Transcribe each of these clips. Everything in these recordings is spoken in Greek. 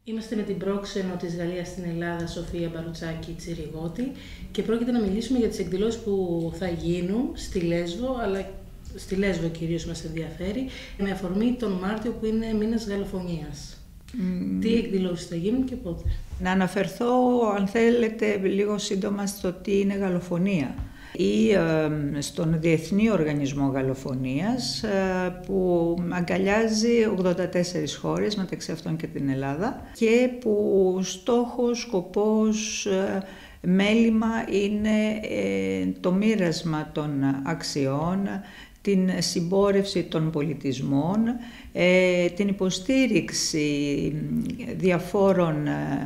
Είμαστε με την πρόξενο της Γαλλίας στην Ελλάδα, Σοφία Μπαρουτσάκη Τσιριγώτη, και πρόκειται να μιλήσουμε για τις εκδηλώσεις που θα γίνουν στη Λέσβο, αλλά στη Λέσβο κυρίως μας ενδιαφέρει, με αφορμή τον Μάρτιο που είναι μήνας γαλλοφωνίας. Τι εκδηλώσεις θα γίνουν και πότε? Να αναφερθώ, αν θέλετε, λίγο σύντομα στο τι είναι γαλλοφωνία ή στον Διεθνή Οργανισμό Γαλλοφωνίας, που αγκαλιάζει 84 χώρες, μεταξύ αυτών και την Ελλάδα, και που στόχος, σκοπός, μέλημα είναι το μοίρασμα των αξιών, την συμπόρευση των πολιτισμών, την υποστήριξη διαφόρων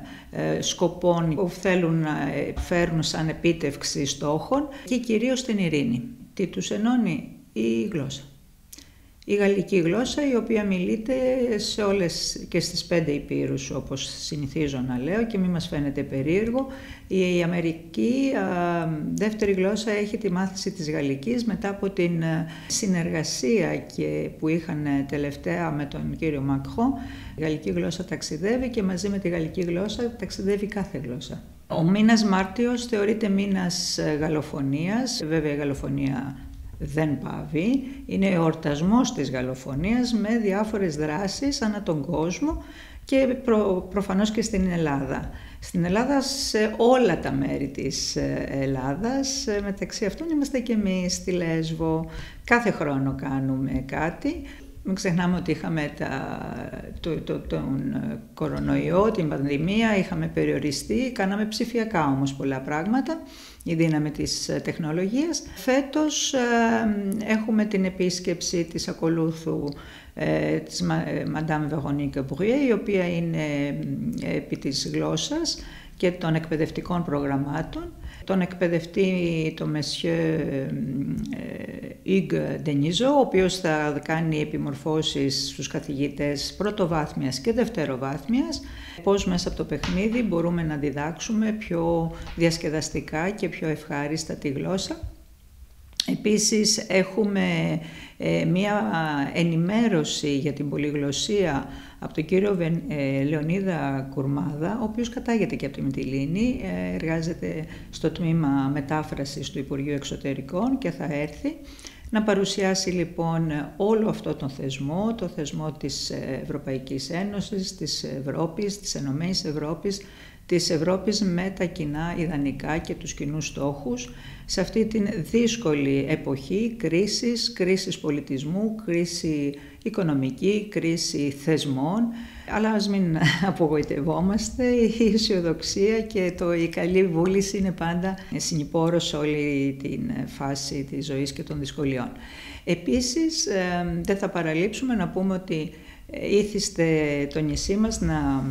σκοπών που θέλουν να φέρουν σαν επίτευξη στόχων και κυρίως την ειρήνη. Τι τους ενώνει? Η γλώσσα. Η γαλλική γλώσσα, η οποία μιλείται σε όλες και στις 5 υπήρους, όπως συνηθίζω να λέω, και μην μας φαίνεται περίεργο. Η Αμερική δεύτερη γλώσσα έχει τη μάθηση της γαλλικής μετά από την συνεργασία που είχαν τελευταία με τον κύριο Μακρόν. Η γαλλική γλώσσα ταξιδεύει και μαζί με τη γαλλική γλώσσα ταξιδεύει κάθε γλώσσα. Ο μήνας Μάρτιος θεωρείται μήνας γαλλοφωνίας. Βέβαια η γαλλοφωνία δεν πάβει, είναι εορτασμός της γαλλοφωνίας με διάφορες δράσεις ανά τον κόσμο και προφανώς και στην Ελλάδα. Στην Ελλάδα, σε όλα τα μέρη της Ελλάδας, μεταξύ αυτών είμαστε και εμείς στη Λέσβο. Κάθε χρόνο κάνουμε κάτι. Μην ξεχνάμε ότι είχαμε τον κορονοϊό, την πανδημία, είχαμε περιοριστεί, κάναμε ψηφιακά όμως πολλά πράγματα, η δύναμη της τεχνολογίας. Φέτος έχουμε την επίσκεψη της ακολούθου της Madame Véronique Bruyer, η οποία είναι επί της γλώσσας και των εκπαιδευτικών προγραμμάτων. Τον εκπαιδευτή το Monsieur Hugues Denisot, ο οποίος θα κάνει επιμορφώσεις στους καθηγητές πρωτοβάθμιας και δευτεροβάθμιας, πώς μέσα από το παιχνίδι μπορούμε να διδάξουμε πιο διασκεδαστικά και πιο ευχάριστα τη γλώσσα. Επίσης έχουμε μία ενημέρωση για την πολυγλωσσία από τον κύριο Λεωνίδα Κουρμάδα, ο οποίος κατάγεται και από τη Μυτιλήνη, εργάζεται στο τμήμα μετάφρασης του Υπουργείου Εξωτερικών και θα έρθει να παρουσιάσει λοιπόν όλο αυτό τον θεσμό, το θεσμό της Ευρωπαϊκής Ένωσης, της Ευρώπης, της Ενωμένης Ευρώπης, της Ευρώπης με τα κοινά ιδανικά και τους κοινούς στόχους σε αυτή την δύσκολη εποχή κρίσης πολιτισμού, κρίση οικονομική, κρίση θεσμών, αλλά ας μην απογοητευόμαστε, η αισιοδοξία και η καλή βούληση είναι πάντα συνυπώρος σε όλη την φάση της ζωής και των δυσκολιών. Επίσης, δεν θα παραλείψουμε να πούμε ότι ήθιστε το νησί μας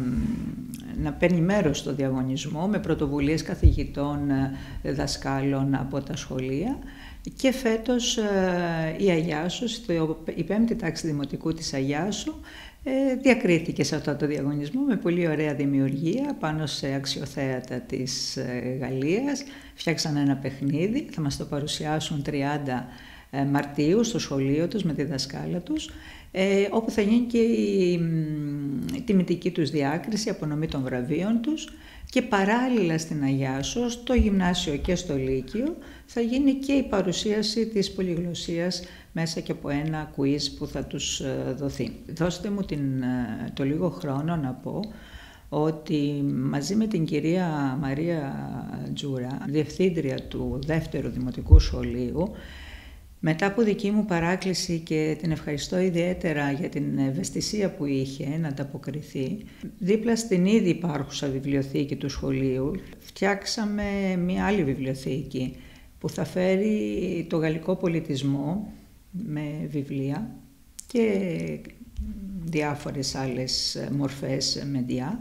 να παίρνει μέρος στο διαγωνισμό με πρωτοβουλίες καθηγητών, δασκάλων από τα σχολεία, και φέτος η Αγιάσου, η 5η τάξη δημοτικού της Αγιάσου, διακρίθηκε σε αυτό το διαγωνισμό με πολύ ωραία δημιουργία πάνω σε αξιοθέατα της Γαλλίας. Φτιάξαν ένα παιχνίδι, θα μας το παρουσιάσουν 30 Μαρτίου στο σχολείο τους με τη δασκάλα τους, όπου θα γίνει και η τιμητική τους διάκριση, απονομή των βραβείων τους, και παράλληλα στην Αγιάσο, στο γυμνάσιο και στο λύκειο, θα γίνει και η παρουσίαση της πολυγλωσσίας μέσα και από ένα quiz που θα τους δοθεί. Δώστε μου το λίγο χρόνο να πω ότι μαζί με την κυρία Μαρία Τζούρα, διευθύντρια του δεύτερου δημοτικού σχολείου, μετά από δική μου παράκληση, και την ευχαριστώ ιδιαίτερα για την ευαισθησία που είχε να ανταποκριθεί, δίπλα στην ήδη υπάρχουσα βιβλιοθήκη του σχολείου φτιάξαμε μια άλλη βιβλιοθήκη που θα φέρει το γαλλικό πολιτισμό με βιβλία και διάφορες άλλες μορφές μεντιά,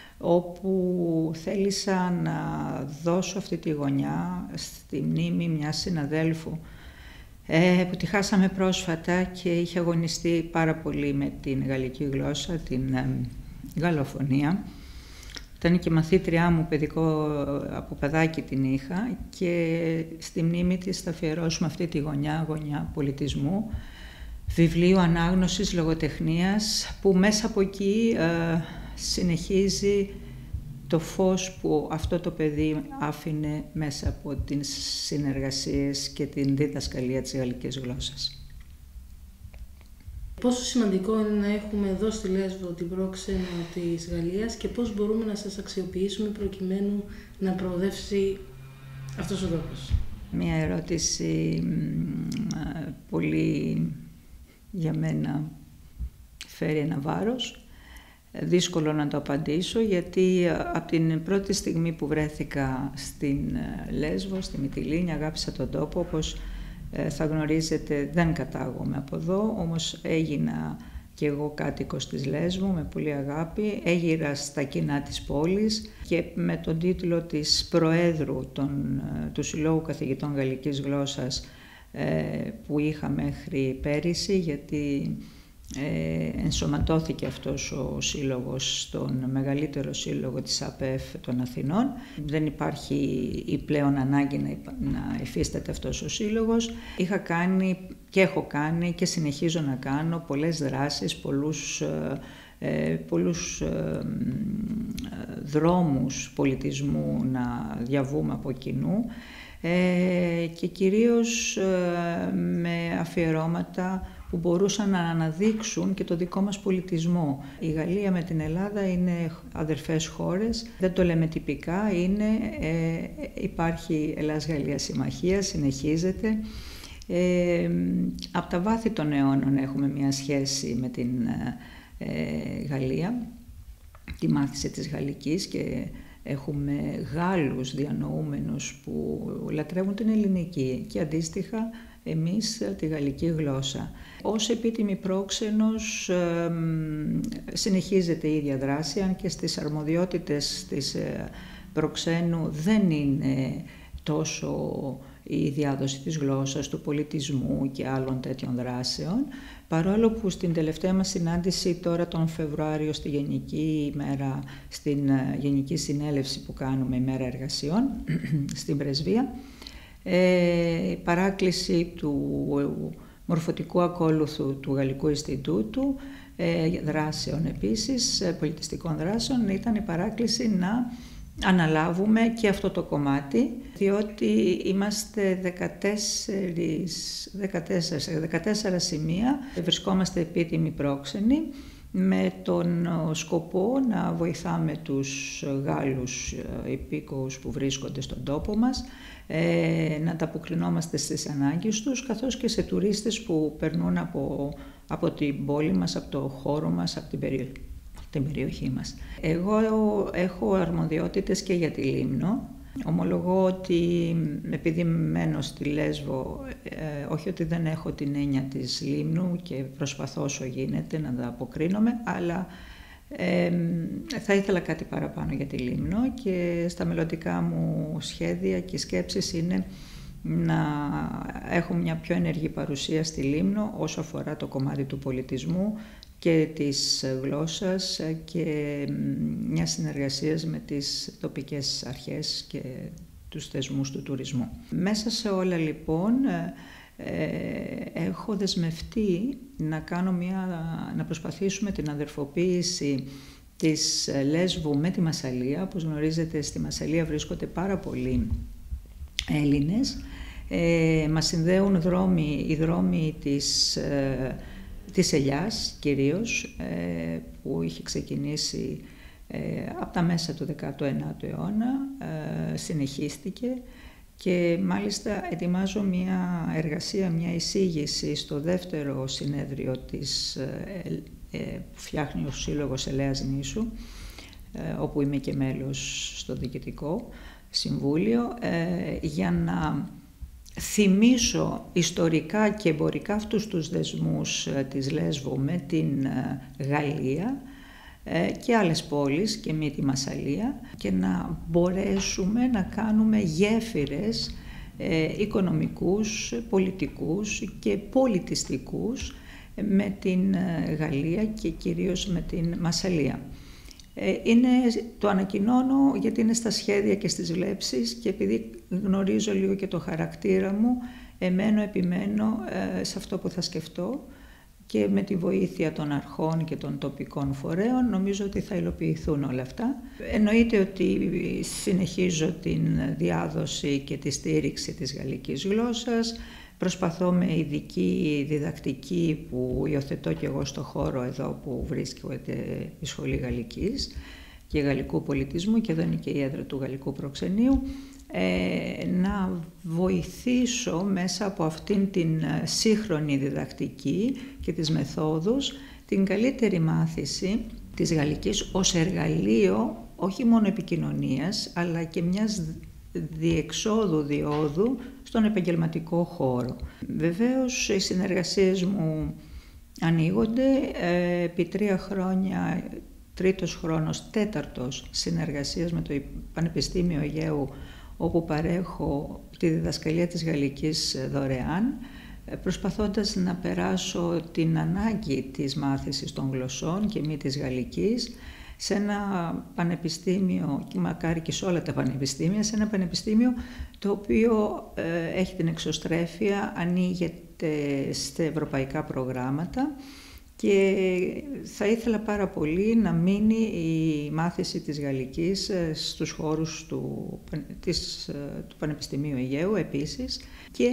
όπου θέλησα να δώσω αυτή τη γωνιά στη μνήμη μιας συναδέλφου που τη χάσαμε πρόσφατα και είχε αγωνιστεί πάρα πολύ με την γαλλική γλώσσα, την γαλλοφωνία. Ήταν και μαθήτριά μου, από παιδάκι την είχα, και στη μνήμη της θα αφιερώσουμε αυτή τη γωνιά πολιτισμού, βιβλίου ανάγνωσης, λογοτεχνίας, που μέσα από εκεί συνεχίζει το φως που αυτό το παιδί άφηνε μέσα από τις συνεργασίες και την διδασκαλία της γαλλικής γλώσσας. Πόσο σημαντικό είναι να έχουμε εδώ στη Λέσβο την πρόξενο της Γαλλίας και πώς μπορούμε να σας αξιοποιήσουμε προκειμένου να προοδεύσει αυτός ο τόπος? Μια ερώτηση πολύ για μένα φέρει ένα βάρος. Δύσκολο να το απαντήσω, γιατί από την πρώτη στιγμή που βρέθηκα στην Λέσβο, στη Μυτιλήνη, αγάπησα τον τόπο. Όπως θα γνωρίζετε, δεν κατάγομαι από εδώ, όμως έγινα και εγώ κάτοικος της Λέσβου με πολύ αγάπη. Έγιρα στα κοινά της πόλης και με τον τίτλο της Προέδρου του Συλλόγου Καθηγητών Γαλλικής Γλώσσας που είχα μέχρι πέρυσι, γιατί ενσωματώθηκε αυτός ο σύλλογος στον μεγαλύτερο σύλλογο της ΑΠΕΦ των Αθηνών. Δεν υπάρχει η πλέον ανάγκη να υφίσταται αυτός ο σύλλογος. Είχα κάνει και έχω κάνει και συνεχίζω να κάνω πολλές δράσεις, πολλούς δρόμους πολιτισμού να διαβούμε από κοινού και κυρίως με αφιερώματα που μπορούσαν να αναδείξουν και το δικό μας πολιτισμό. Η Γαλλία με την Ελλάδα είναι αδερφές χώρες, δεν το λέμε τυπικά, υπάρχει Ελλάς-Γαλλία συμμαχία, συνεχίζεται. Από τα βάθη των αιώνων έχουμε μια σχέση με την Γαλλία, τη μάθηση της γαλλικής, και έχουμε Γάλλους διανοούμενους που λατρεύουν την ελληνική και αντίστοιχα εμείς τη γαλλική γλώσσα. Ως επίτιμη πρόξενος συνεχίζεται η ίδια δράση, αν και στις αρμοδιότητες της προξένου δεν είναι τόσο η διάδοση της γλώσσας, του πολιτισμού και άλλων τέτοιων δράσεων, παρόλο που στην τελευταία μας συνάντηση τώρα τον Φεβρουάριο στην Γενική Συνέλευση που κάνουμε, ημέρα εργασιών, στην Πρεσβεία, η παράκληση του μορφωτικού ακόλουθου του Γαλλικού Ινστιτούτου δράσεων επίσης, πολιτιστικών δράσεων, ήταν η παράκληση να αναλάβουμε και αυτό το κομμάτι, διότι είμαστε 14 σημεία, βρισκόμαστε επίτιμοι πρόξενοι, με τον σκοπό να βοηθάμε τους Γάλλους υπήκοους που βρίσκονται στον τόπο μας, να ανταποκρινόμαστε στις ανάγκες τους, καθώς και σε τουρίστες που περνούν από την πόλη μας, από το χώρο μας, από την περιοχή μας. Εγώ έχω αρμοδιότητες και για τη Λίμνο. Ομολογώ ότι επειδή μένω στη Λέσβο, όχι ότι δεν έχω την έννοια της Λίμνου και προσπαθώ όσο γίνεται να τα αποκρίνομαι, αλλά θα ήθελα κάτι παραπάνω για τη Λίμνο και στα μελλοντικά μου σχέδια και σκέψεις είναι να έχω μια πιο ενεργή παρουσία στη Λίμνο όσο αφορά το κομμάτι του πολιτισμού και της γλώσσας και μια συνεργασία με τις τοπικές αρχές και τους θεσμούς του τουρισμού. Μέσα σε όλα λοιπόν έχω δεσμευτεί να προσπαθήσουμε την αδερφοποίηση της Λέσβου με τη Μασσαλία. Όπως γνωρίζετε, στη Μασσαλία βρίσκονται πάρα πολλοί Έλληνες. Μας συνδέουν οι δρόμοι της ελιάς κυρίως, που είχε ξεκινήσει από τα μέσα του 19ου αιώνα, συνεχίστηκε και μάλιστα ετοιμάζω μια εργασία, μια εισήγηση στο δεύτερο συνέδριο που φτιάχνει ο Σύλλογος Ελέας Νήσου, όπου είμαι και μέλος στο Διοικητικό Συμβούλιο, για να θυμίσω ιστορικά και εμπορικά αυτούς τους δεσμούς της Λέσβου με την Γαλλία και άλλες πόλεις και με τη Μασσαλία, και να μπορέσουμε να κάνουμε γέφυρες οικονομικούς, πολιτικούς και πολιτιστικούς με την Γαλλία και κυρίως με την Μασσαλία. Το ανακοινώνω γιατί είναι στα σχέδια και στις βλέψεις, και επειδή γνωρίζω λίγο και το χαρακτήρα μου, επιμένω σε αυτό που θα σκεφτώ και με τη βοήθεια των αρχών και των τοπικών φορέων νομίζω ότι θα υλοποιηθούν όλα αυτά. Εννοείται ότι συνεχίζω την διάδοση και τη στήριξη της γαλλικής γλώσσας. Προσπαθώ με ειδική διδακτική που υιοθετώ και εγώ στο χώρο εδώ που βρίσκεται η Σχολή Γαλλικής και Γαλλικού Πολιτισμού και εδώ είναι και η έδρα του Γαλλικού Προξενείου, να βοηθήσω μέσα από αυτήν την σύγχρονη διδακτική και τις μεθόδους την καλύτερη μάθηση της γαλλικής ως εργαλείο όχι μόνο επικοινωνίας αλλά και μιας διεξόδου στον επαγγελματικό χώρο. Βεβαίως οι συνεργασίες μου ανοίγονται επί 3 χρόνια, 3ος χρόνος, 4ος συνεργασίας με το Πανεπιστήμιο Αιγαίου, όπου παρέχω τη διδασκαλία της γαλλικής δωρεάν, προσπαθώντας να περάσω την ανάγκη της μάθησης των γλωσσών και μη της γαλλικής σε ένα πανεπιστήμιο, και μακάρι και σε όλα τα πανεπιστήμια, σε ένα πανεπιστήμιο το οποίο έχει την εξωστρέφεια, ανοίγεται σε ευρωπαϊκά προγράμματα και θα ήθελα πάρα πολύ να μείνει η μάθηση της γαλλικής στους χώρους του Πανεπιστημίου Αιγαίου επίσης και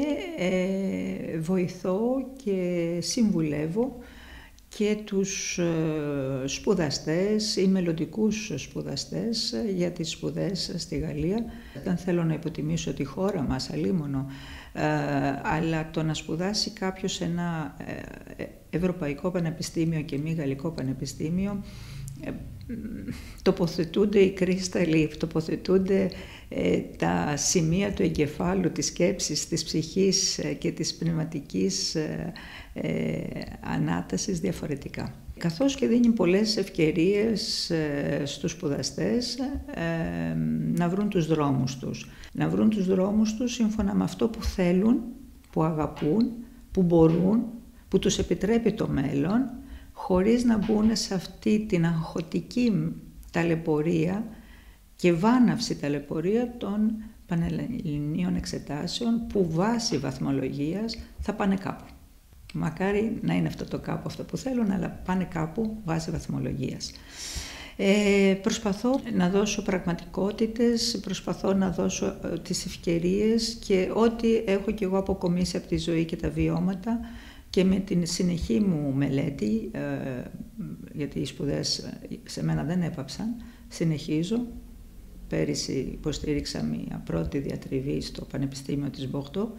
βοηθώ και συμβουλεύω και τους σπουδαστές ή μελλοντικούς σπουδαστές για τις σπουδές στη Γαλλία. Δεν θέλω να υποτιμήσω τη χώρα μας, αλίμονο, αλλά το να σπουδάσει κάποιος σε ένα ευρωπαϊκό πανεπιστήμιο και μη γαλλικό πανεπιστήμιο, τοποθετούνται οι κρίσταλοι, τοποθετούνται τα σημεία του εγκεφάλου, της σκέψης, της ψυχής και της πνευματικής ανάτασης διαφορετικά. Καθώς και δίνει πολλές ευκαιρίες στους σπουδαστές να βρουν τους δρόμους τους. Να βρουν τους δρόμους τους σύμφωνα με αυτό που θέλουν, που αγαπούν, που μπορούν, που τους επιτρέπει το μέλλον, χωρίς να μπουν σε αυτή την αγχωτική ταλαιπωρία και βάναυση ταλαιπωρία των πανελληνίων εξετάσεων που βάσει βαθμολογίας θα πάνε κάπου. Μακάρι να είναι αυτό το κάπου αυτό που θέλουν, αλλά πάνε κάπου βάσει βαθμολογίας. Προσπαθώ να δώσω πραγματικότητες, προσπαθώ να δώσω τις ευκαιρίες και ό,τι έχω κι εγώ αποκομίσει από τη ζωή και τα βιώματα και με την συνεχή μου μελέτη, γιατί οι σπουδές σε μένα δεν έπαψαν, συνεχίζω. Πέρυσι υποστήριξα μια πρώτη διατριβή στο Πανεπιστήμιο της Μπορντό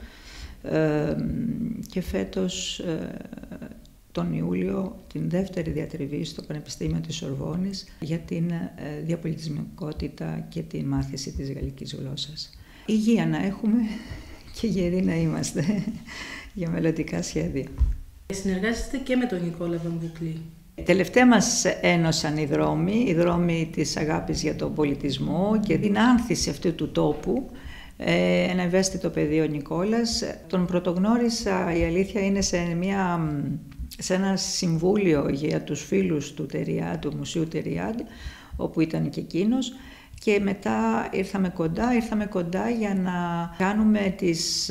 και φέτος τον Ιούλιο την δεύτερη διατριβή στο Πανεπιστήμιο της Σορβόνης για την διαπολιτισμικότητα και τη μάθηση της γαλλικής γλώσσας. Υγεία να έχουμε και γεροί να είμαστε για μελλοντικά σχέδια. Συνεργάζεστε και με τον Νικόλα Βαμβουκλή. Τελευταία μας ένωσαν οι δρόμοι της αγάπης για τον πολιτισμό και την άνθηση αυτού του τόπου. Ένα ευαίσθητο παιδί ο Νικόλας. Τον πρωτογνώρισα, η αλήθεια είναι, σε ένα συμβούλιο για τους φίλους του Τεριάντ, του Μουσείου Τεριάντ, όπου ήταν και εκείνος. Και μετά ήρθαμε κοντά για να κάνουμε τις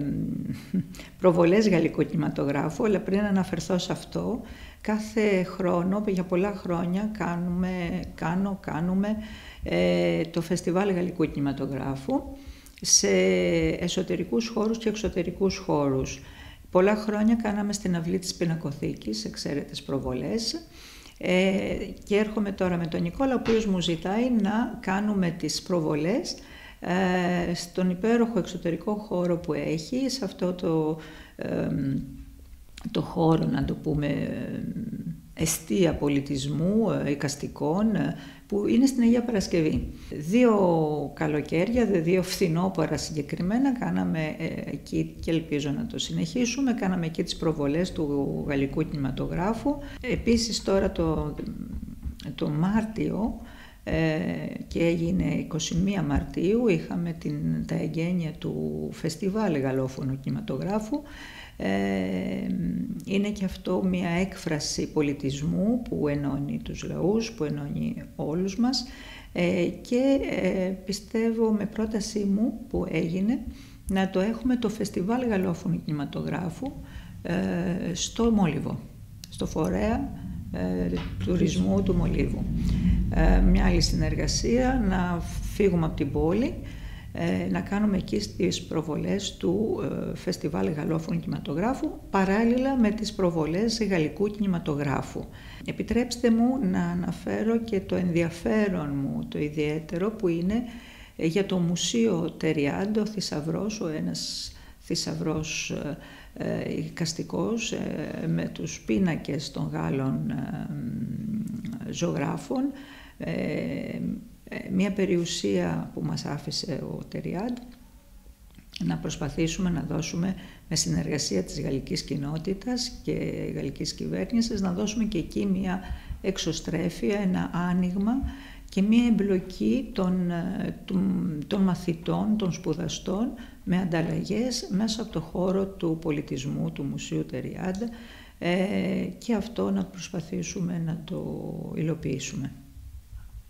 προβολές γαλλικού κινηματογράφου, αλλά πριν αναφερθώ σε αυτό, κάθε χρόνο, για πολλά χρόνια, κάνουμε το Φεστιβάλ Γαλλικού Κινηματογράφου σε εσωτερικούς χώρους και εξωτερικούς χώρους. Πολλά χρόνια κάναμε στην αυλή της Πινακοθήκης, εξαίρετες προβολές. Και έρχομαι τώρα με τον Νικόλα, ο οποίος μου ζητάει να κάνουμε τις προβολές στον υπέροχο εξωτερικό χώρο που έχει, σε αυτό το χώρο, να το πούμε, εστία πολιτισμού, εικαστικών, που είναι στην Αγία Παρασκευή. 2 καλοκαίρια, 2 φθινόπωρα συγκεκριμένα, κάναμε εκεί και ελπίζω να το συνεχίσουμε. Κάναμε εκεί τις προβολές του γαλλικού κινηματογράφου. Επίσης τώρα το Μάρτιο και έγινε 21 Μαρτίου, είχαμε τα εγγένεια του Φεστιβάλ Γαλλόφωνου Κινηματογράφου. Είναι και αυτό μια έκφραση πολιτισμού που ενώνει τους λαούς, που ενώνει όλους μας και πιστεύω με πρότασή μου που έγινε να το έχουμε το Φεστιβάλ Γαλλόφωνου Κινηματογράφου στο Μόλιβο. στο φορέα τουρισμού του Μολύβου. Μια άλλη συνεργασία, να φύγουμε από την πόλη, να κάνουμε εκεί τις προβολές του Φεστιβάλ Γαλλόφωνου Κινηματογράφου, παράλληλα με τις προβολές γαλλικού κινηματογράφου. Επιτρέψτε μου να αναφέρω και το ενδιαφέρον μου, το ιδιαίτερο, που είναι για το Μουσείο Τεριάντ, ο θησαυρός, ένας θησαυρός εικαστικός με τους πίνακες των Γάλλων ζωγράφων, μια περιουσία που μας άφησε ο Τεριάντ, να προσπαθήσουμε να δώσουμε με συνεργασία της γαλλικής κοινότητας και γαλλικής κυβέρνησης, να δώσουμε και εκεί μια εξωστρέφεια, ένα άνοιγμα και μια εμπλοκή των μαθητών, των σπουδαστών, με ανταλλαγές μέσα από το χώρο του πολιτισμού του Μουσείου Τεριάντ, και αυτό να προσπαθήσουμε να το υλοποιήσουμε.